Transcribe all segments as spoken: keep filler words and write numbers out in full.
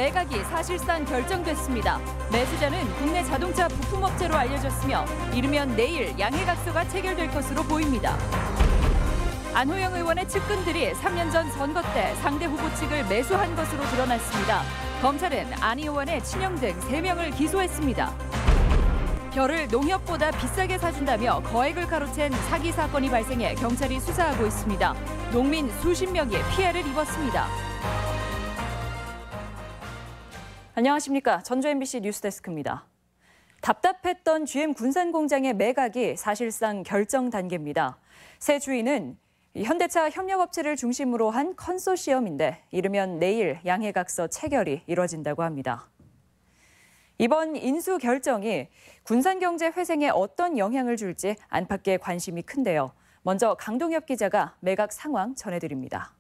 매각이 사실상 결정됐습니다. 매수자는 국내 자동차 부품업체로 알려졌으며 이르면 내일 양해각서가 체결될 것으로 보입니다. 안호영 의원의 측근들이 삼 년 전 선거 때 상대 후보 측을 매수한 것으로 드러났습니다. 검찰은 안 의원의 친형 등 세 명을 기소했습니다. 벼를 농협보다 비싸게 사준다며 거액을 가로챈 사기 사건이 발생해 경찰이 수사하고 있습니다. 농민 수십 명이 피해를 입었습니다. 안녕하십니까. 전주 엠비씨 뉴스데스크입니다. 답답했던 지엠 군산공장의 매각이 사실상 결정 단계입니다. 새 주인은 현대차 협력업체를 중심으로 한 컨소시엄인데 이르면 내일 양해각서 체결이 이뤄진다고 합니다. 이번 인수 결정이 군산경제 회생에 어떤 영향을 줄지 안팎의 관심이 큰데요. 먼저 강동엽 기자가 매각 상황 전해드립니다.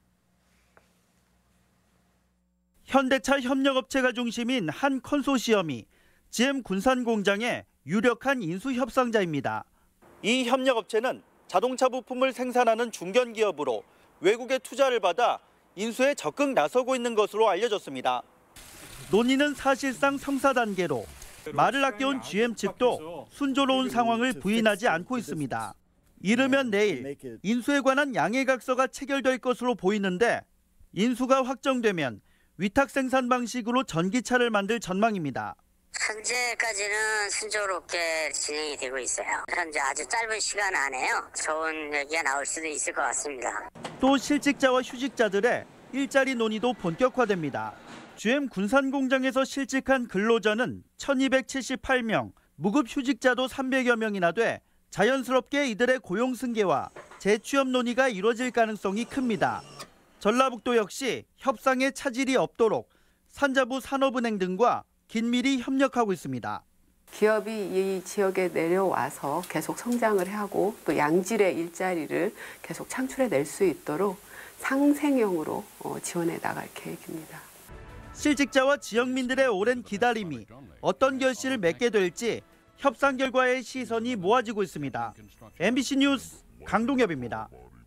현대차 협력업체가 중심인 한 컨소시엄이 지엠 군산공장의 유력한 인수 협상자입니다. 이 협력업체는 자동차 부품을 생산하는 중견기업으로 외국의 투자를 받아 인수에 적극 나서고 있는 것으로 알려졌습니다. 논의는 사실상 성사 단계로 말을 아껴온 지엠 측도 순조로운 상황을 부인하지 않고 있습니다. 이르면 내일 인수에 관한 양해각서가 체결될 것으로 보이는데 인수가 확정되면 위탁 생산 방식으로 전기차를 만들 전망입니다. 현재까지는 순조롭게 진행이 되고 있어요. 현재 아주 짧은 시간 안에요. 좋은 얘기가 나올 수도 있을 것 같습니다. 또 실직자와 휴직자들의 일자리 논의도 본격화됩니다. 지엠 군산공장에서 실직한 근로자는 천이백칠십팔 명, 무급 휴직자도 삼백여 명이나 돼 자연스럽게 이들의 고용 승계와 재취업 논의가 이뤄질 가능성이 큽니다. 전라북도 역시 협상에 차질이 없도록 산자부 산업은행 등과 긴밀히 협력하고 있습니다. 기업이 이 지역에 내려와서 계속 성장을 하고 또 양질의 일자리를 계속 창출해낼 수 있도록 상생형으로 지원해 나갈 계획입니다. 실직자와 지역민들의 오랜 기다림이 어떤 결실을 맺게 될지 협상 결과의 시선이 모아지고 있습니다. 엠비씨 뉴스 강동엽입니다.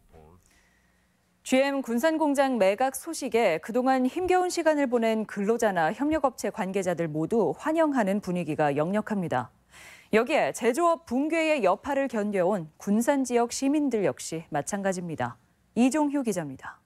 지엠 군산공장 매각 소식에 그동안 힘겨운 시간을 보낸 근로자나 협력업체 관계자들 모두 환영하는 분위기가 역력합니다. 여기에 제조업 붕괴의 여파를 견뎌온 군산 지역 시민들 역시 마찬가지입니다. 이종휴 기자입니다.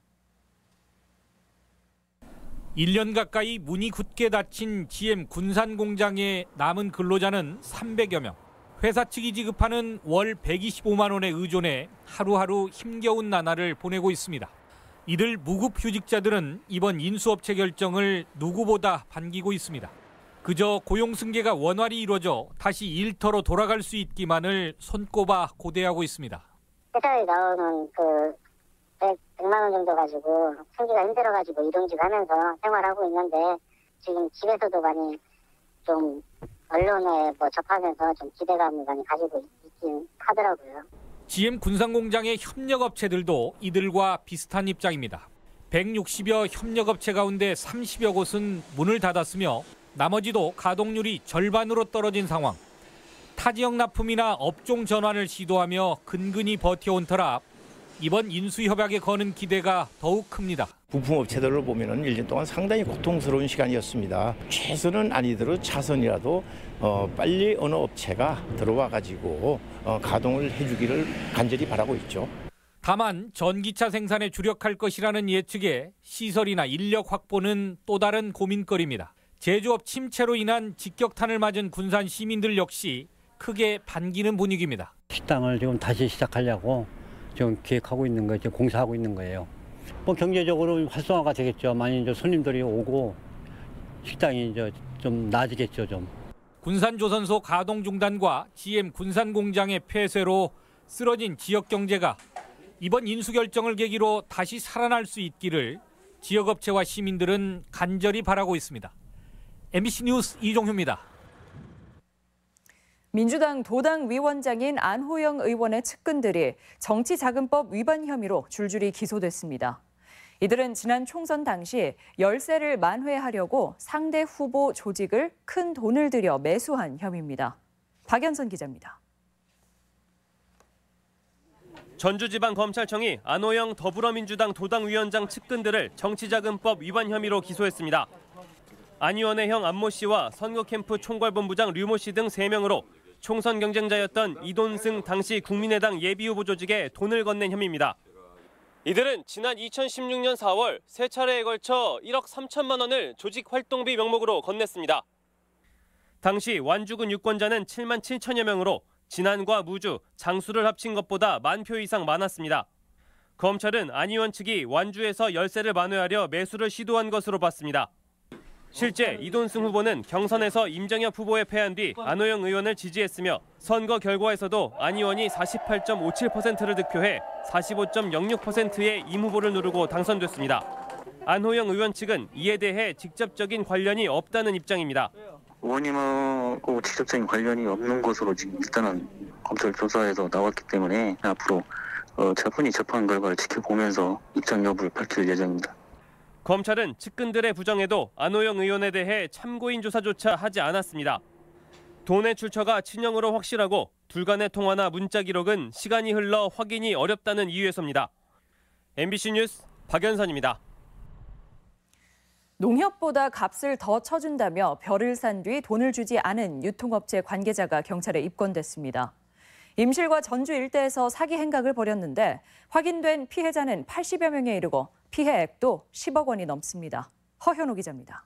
일 년 가까이 문이 굳게 닫힌 지엠 군산공장의 남은 근로자는 삼백여 명. 회사 측이 지급하는 월 백이십오만 원에 의존해 하루하루 힘겨운 나날을 보내고 있습니다. 이들 무급 휴직자들은 이번 인수업체 결정을 누구보다 반기고 있습니다. 그저 고용 승계가 원활히 이루어져 다시 일터로 돌아갈 수 있기만을 손꼽아 고대하고 있습니다. 회사에 나오는 그 백만 원 정도 가지고 생기가 힘들어가지고 이동직 하면서 생활하고 있는데 지금 집에서도 많이 좀 언론에 뭐 접하면서 좀 기대감을 많이 가지고 있긴 하더라고요. 지엠 군산공장의 협력업체들도 이들과 비슷한 입장입니다. 백육십여 협력업체 가운데 삼십여 곳은 문을 닫았으며 나머지도 가동률이 절반으로 떨어진 상황. 타 지역 납품이나 업종 전환을 시도하며 근근히 버텨온 터라 이번 인수협약에 거는 기대가 더욱 큽니다. 부품업체들을 보면 일 년 동안 상당히 고통스러운 시간이었습니다. 최선은 아니더라도 차선이라도 어, 빨리 어느 업체가 들어와 가지고 어, 가동을 해주기를 간절히 바라고 있죠. 다만 전기차 생산에 주력할 것이라는 예측에 시설이나 인력 확보는 또 다른 고민거리입니다. 제조업 침체로 인한 직격탄을 맞은 군산 시민들 역시 크게 반기는 분위기입니다. 식당을 지금 다시 시작하려고 지금 기획하고 있는 거예요. 지금 공사하고 있는 거예요. 뭐 경제적으로 활성화가 되겠죠. 많이 이제 손님들이 오고 식당이 이제 좀 나아지겠죠, 좀. 군산조선소 가동 중단과 지엠 군산공장의 폐쇄로 쓰러진 지역 경제가 이번 인수 결정을 계기로 다시 살아날 수 있기를 지역업체와 시민들은 간절히 바라고 있습니다. 엠비씨 뉴스 이종휴입니다. 민주당 도당 위원장인 안호영 의원의 측근들이 정치자금법 위반 혐의로 줄줄이 기소됐습니다. 이들은 지난 총선 당시 열세를 만회하려고 상대 후보 조직을 큰 돈을 들여 매수한 혐의입니다. 박연선 기자입니다. 전주지방검찰청이 안호영 더불어민주당 도당위원장 측근들을 정치자금법 위반 혐의로 기소했습니다. 안희원의 형 안모 씨와 선거캠프 총괄본부장 류모 씨 등 세 명으로 총선 경쟁자였던 이돈승 당시 국민의당 예비후보 조직에 돈을 건넨 혐의입니다. 이들은 지난 이천십육 년 사월 세 차례에 걸쳐 일억 삼천만 원을 조직 활동비 명목으로 건넸습니다. 당시 완주군 유권자는 칠만 칠천여 명으로 진안과 무주, 장수를 합친 것보다 만 표 이상 많았습니다. 검찰은 안희원 측이 완주에서 열세를 만회하려 매수를 시도한 것으로 봤습니다. 실제 이돈승 후보는 경선에서 임정엽 후보에 패한 뒤 안호영 의원을 지지했으며 선거 결과에서도 안 의원이 사십팔 점 오칠 퍼센트를 득표해 사십오 점 영육 퍼센트의 임 후보를 누르고 당선됐습니다. 안호영 의원 측은 이에 대해 직접적인 관련이 없다는 입장입니다. 의원님하고 직접적인 관련이 없는 것으로 지금 일단은 검찰 조사에서 나왔기 때문에 앞으로 어, 차분히 재판 결과를 지켜보면서 입장 여부를 밝힐 예정입니다. 검찰은 측근들의 부정에도 안호영 의원에 대해 참고인 조사조차 하지 않았습니다. 돈의 출처가 친형으로 확실하고 둘 간의 통화나 문자 기록은 시간이 흘러 확인이 어렵다는 이유에서입니다. 엠비씨 뉴스 박연선입니다. 농협보다 값을 더 쳐준다며 벼를 산 뒤 돈을 주지 않은 유통업체 관계자가 경찰에 입건됐습니다. 임실과 전주 일대에서 사기 행각을 벌였는데 확인된 피해자는 팔십여 명에 이르고 피해액도 십억 원이 넘습니다. 허현호 기자입니다.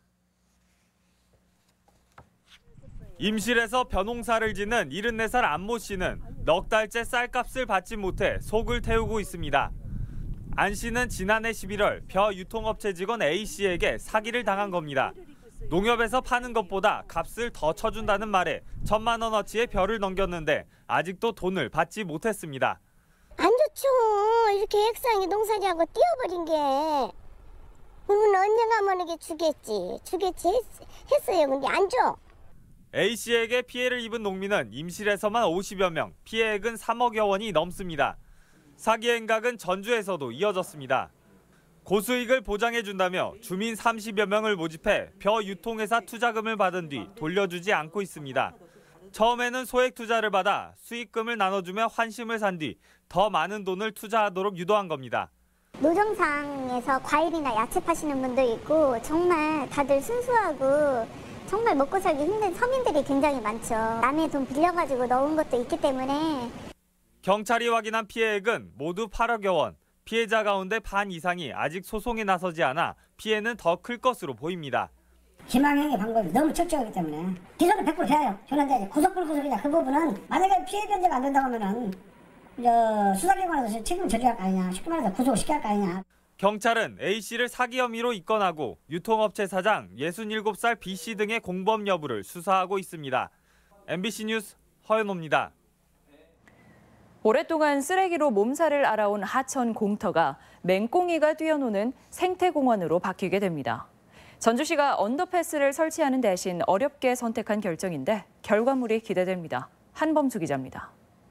임실에서 벼농사를 짓는 일흔네 살 안모 씨는 넉 달째 쌀값을 받지 못해 속을 태우고 있습니다. 안 씨는 지난해 십일월 벼 유통업체 직원 A 씨에게 사기를 당한 겁니다. 농협에서 파는 것보다 값을 더 쳐준다는 말에 천만 원어치의 벼를 넘겼는데 아직도 돈을 받지 못했습니다. 안 좋죠. 이렇게 액상에 농사지하고 띄워버린 게. 그러면 언젠가면 이게 주겠지. 주겠지 했, 했어요. 근데 안 줘. A 씨에게 피해를 입은 농민은 임실에서만 오십여 명, 피해액은 삼억여 원이 넘습니다. 사기 행각은 전주에서도 이어졌습니다. 고수익을 보장해준다며 주민 삼십여 명을 모집해 벼 유통회사 투자금을 받은 뒤 돌려주지 않고 있습니다. 처음에는 소액 투자를 받아 수익금을 나눠주며 환심을 산 뒤 더 많은 돈을 투자하도록 유도한 겁니다. 노점상에서 과일이나 야채 파시는 분도 있고 정말 다들 순수하고 정말 먹고 살기 힘든 서민들이 굉장히 많죠. 남의 돈 빌려가지고 넣은 것도 있기 때문에. 경찰이 확인한 피해액은 모두 팔억여 원. 피해자 가운데 반 이상이 아직 소송에 나서지 않아 피해는 더 클 것으로 보입니다. 희망행위 방법이 너무 철저하기 때문에 기소는 백 퍼센트 해요. 그런데 구속 불구속이냐 그 부분은 만약에 피해 변제가 안 된다고 하면은 수사기관에서 책임 처리할 거 아니냐, 쉽게 말해서 구속시킬 거 아니냐. 경찰은 A 씨를 사기 혐의로 입건하고 유통업체 사장 예순일곱 살 B 씨 등의 공범 여부를 수사하고 있습니다. 엠비씨 뉴스 허연호입니다. 오랫동안 쓰레기로 몸살을 앓아온 하천 공터가 맹꽁이가 뛰어노는 생태공원으로 바뀌게 됩니다. 전주시가 언더패스를 설치하는 대신 어렵게 선택한 결정인데 결과물이 기대됩니다. 한범수 기자입니다.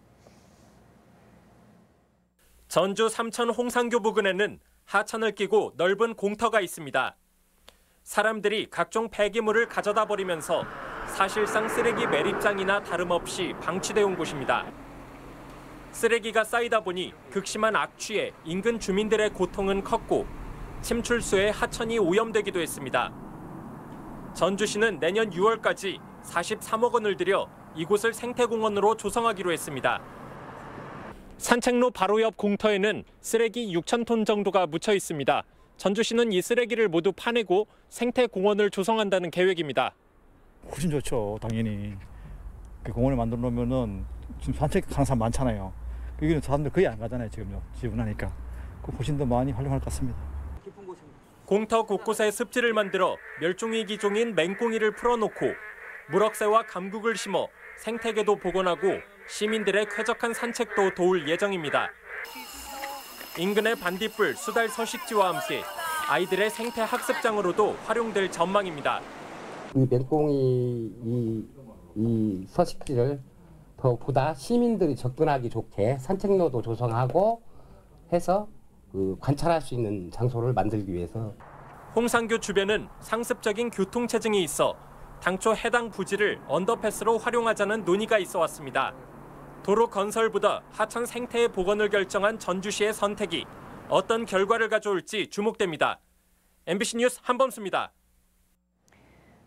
전주 삼천 홍상교 부근에는 하천을 끼고 넓은 공터가 있습니다. 사람들이 각종 폐기물을 가져다 버리면서 사실상 쓰레기 매립장이나 다름없이 방치돼 온 곳입니다. 쓰레기가 쌓이다 보니 극심한 악취에 인근 주민들의 고통은 컸고 침출수에 하천이 오염되기도 했습니다. 전주시는 내년 유월까지 사십삼억 원을 들여 이곳을 생태공원으로 조성하기로 했습니다. 산책로 바로 옆 공터에는 쓰레기 육천 톤 정도가 묻혀 있습니다. 전주시는 이 쓰레기를 모두 파내고 생태공원을 조성한다는 계획입니다. 훨씬 좋죠, 당연히. 그 공원을 만들어 놓으면은 지금 산책하는 사람 많잖아요. 여기는 사람들 거의 안 가잖아요, 지금요. 지분하니까. 그 훨씬 더 많이 활용할 것 같습니다. 공터 곳곳에 습지를 만들어 멸종위 기종인 맹꽁이를 풀어놓고 무럭새와 감국을 심어 생태계도 복원하고 시민들의 쾌적한 산책도 도울 예정입니다. 인근의 반딧불, 수달 서식지와 함께 아이들의 생태 학습장으로도 활용될 전망입니다. 이 맹꽁이 이, 이 서식지를 더 보다 시민들이 접근하기 좋게 산책로도 조성하고 해서 그 관찰할 수 있는 장소를 만들기 위해서. 홍상교 주변은 상습적인 교통체증이 있어 당초 해당 부지를 언더패스로 활용하자는 논의가 있어 왔습니다. 도로 건설보다 하천 생태의 복원을 결정한 전주시의 선택이 어떤 결과를 가져올지 주목됩니다. 엠비씨 뉴스 한범수입니다.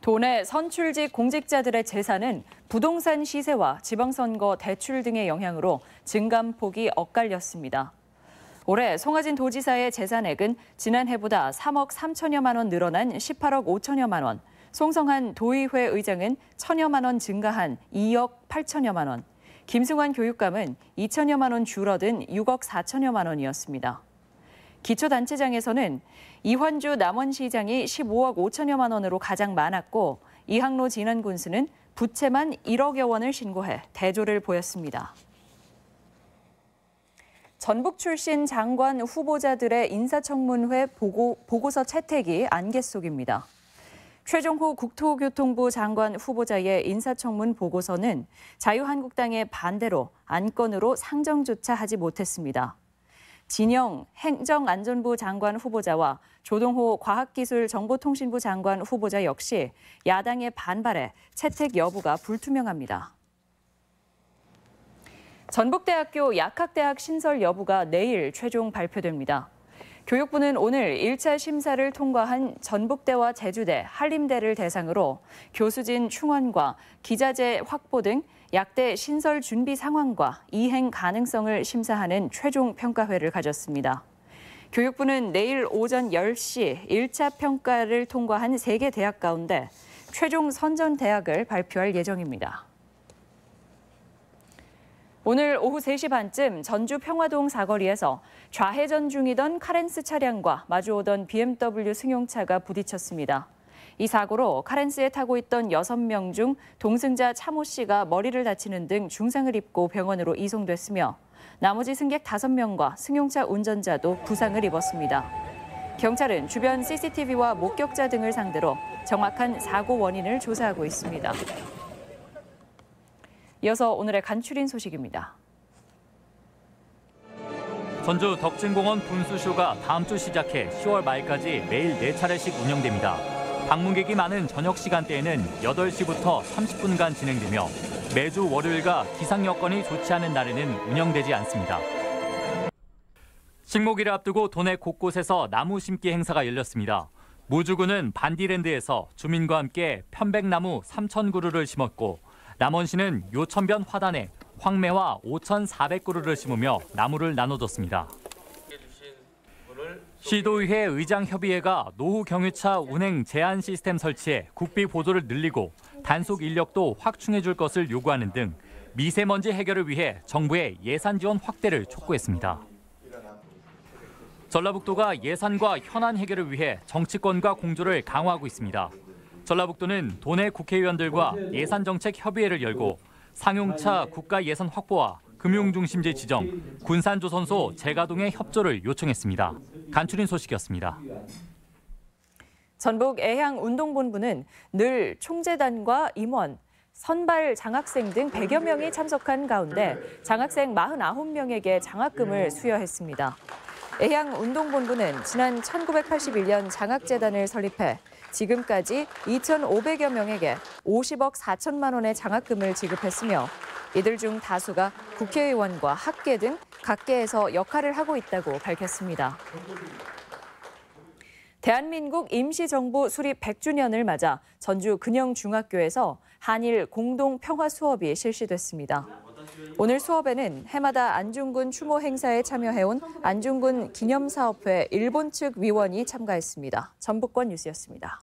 도내 선출직 공직자들의 재산은 부동산 시세와 지방선거 대출 등의 영향으로 증감폭이 엇갈렸습니다. 올해 송하진 도지사의 재산액은 지난해보다 삼억 삼천여만 원 늘어난 십팔억 오천여만 원, 송성한 도의회 의장은 천여만 원 증가한 이억 팔천여만 원, 김승환 교육감은 이천여만 원 줄어든 육억 사천여만 원이었습니다. 기초단체장에서는 이환주 남원시장이 십오억 오천여만 원으로 가장 많았고 이항로 진안군수는 부채만 일억여 원을 신고해 대조를 보였습니다. 전북 출신 장관 후보자들의 인사청문회 보고, 보고서 채택이 안개 속입니다. 최종호 국토교통부 장관 후보자의 인사청문 보고서는 자유한국당의 반대로 안건으로 상정조차 하지 못했습니다. 진영 행정안전부 장관 후보자와 조동호 과학기술정보통신부 장관 후보자 역시 야당의 반발에 채택 여부가 불투명합니다. 전북대학교 약학대학 신설 여부가 내일 최종 발표됩니다. 교육부는 오늘 일 차 심사를 통과한 전북대와 제주대, 한림대를 대상으로 교수진 충원과 기자재 확보 등 약대 신설 준비 상황과 이행 가능성을 심사하는 최종 평가회를 가졌습니다. 교육부는 내일 오전 열 시 일 차 평가를 통과한 세 개 대학 가운데 최종 선전 대학을 발표할 예정입니다. 오늘 오후 세 시 반쯤 전주 평화동 사거리에서 좌회전 중이던 카렌스 차량과 마주오던 비엠더블유 승용차가 부딪혔습니다. 이 사고로 카렌스에 타고 있던 여섯 명 중 동승자 차모 씨가 머리를 다치는 등 중상을 입고 병원으로 이송됐으며 나머지 승객 다섯 명과 승용차 운전자도 부상을 입었습니다. 경찰은 주변 씨씨티비와 목격자 등을 상대로 정확한 사고 원인을 조사하고 있습니다. 이어서 오늘의 간추린 소식입니다. 전주 덕진공원 분수쇼가 다음 주 시작해 시월 말까지 매일 네 차례씩 운영됩니다. 방문객이 많은 저녁 시간대에는 여덟 시부터 삼십 분간 진행되며 매주 월요일과 기상 여건이 좋지 않은 날에는 운영되지 않습니다. 식목일을 앞두고 도내 곳곳에서 나무 심기 행사가 열렸습니다. 무주군은 반디랜드에서 주민과 함께 편백나무 삼천 그루를 심었고 남원시는 요천변 화단에 황매화 오천사백 그루를 심으며 나무를 나눠줬습니다. 시도의회 의장협의회가 노후 경유차 운행 제한 시스템 설치에 국비 보조를 늘리고 단속 인력도 확충해 줄 것을 요구하는 등 미세먼지 해결을 위해 정부의 예산 지원 확대를 촉구했습니다. 전라북도가 예산과 현안 해결을 위해 정치권과 공조를 강화하고 있습니다. 전라북도는 도내 국회의원들과 예산정책협의회를 열고 상용차 국가 예산 확보와 금융중심지 지정, 군산조선소 재가동의 협조를 요청했습니다. 간추린 소식이었습니다. 전북 애향운동본부는 늘 총재단과 임원, 선발 장학생 등 백여 명이 참석한 가운데 장학생 사십구 명에게 장학금을 수여했습니다. 애향운동본부는 지난 천구백팔십일 년 장학재단을 설립해 지금까지 이천오백여 명에게 오십억 사천만 원의 장학금을 지급했으며 이들 중 다수가 국회의원과 학계 등 각계에서 역할을 하고 있다고 밝혔습니다. 대한민국 임시정부 수립 백 주년을 맞아 전주 근영중학교에서 한일 공동 평화 수업이 실시됐습니다. 오늘 수업에는 해마다 안중근 추모 행사에 참여해온 안중근 기념사업회 일본 측 위원이 참가했습니다. 전북권 뉴스였습니다.